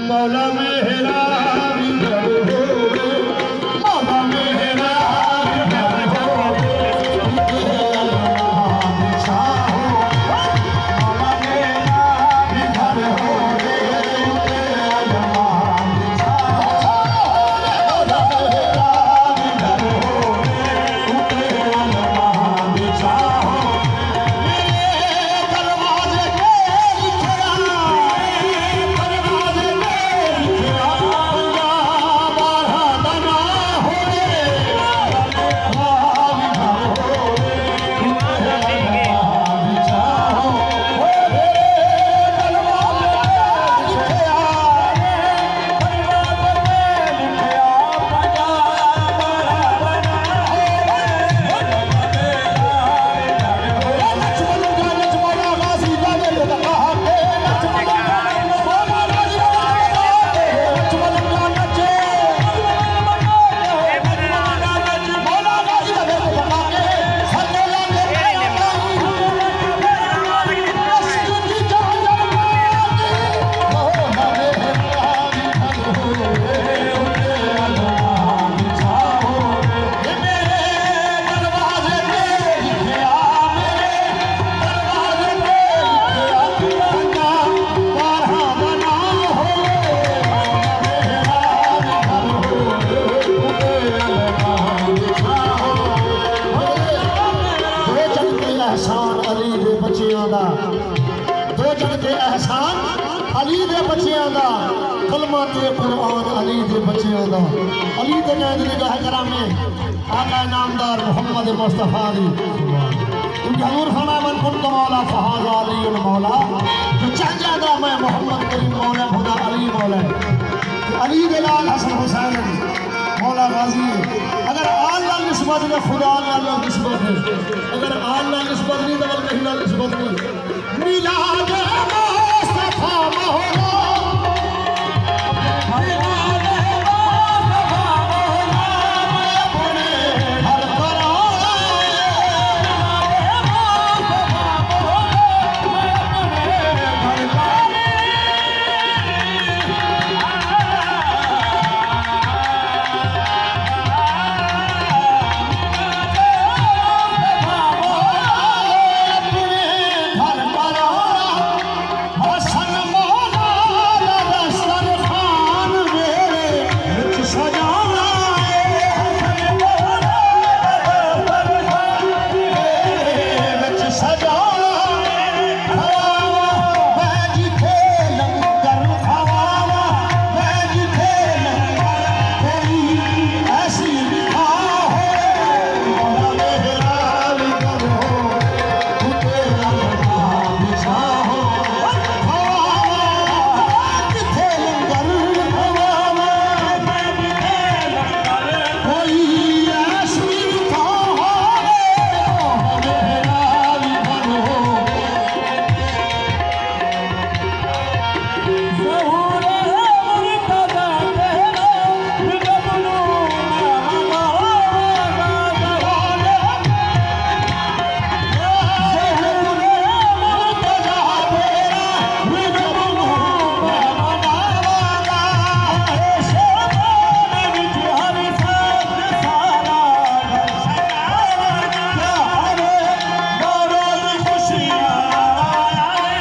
मौला मेरा विधर हो रे, मौला मेरा विधर हो रे, मौला मेरा विधर हो रे, दो जग के एहसान अली दे बच्चियां दा, कलमा ते कुरान अली दे बच्चियां दा, अली दे नैन निगाह करामे आका नामदार मोहम्मद मुस्तफा दी। क्योंकि हजूर फरमावन कुन मौला फहाज़ा अली मौला, जो चाह जादा मैं मोहम्मद करीम मौला खुदा अली मौला। अली दे लाल हसन हुसैन मौला गाजी, अगर आल लाल निस्बत में खुदा लाल निस्बत है, अगर आल लाल निस्बत नहीं तो कहीं लाल निस्बत नहीं। मिलाद मुस्तफा मौला, मिलाद मुस्तफा मौला, अपने हर पराया, मिलाद मुस्तफा मौला, अपने हर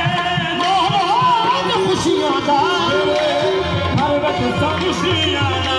खुशियां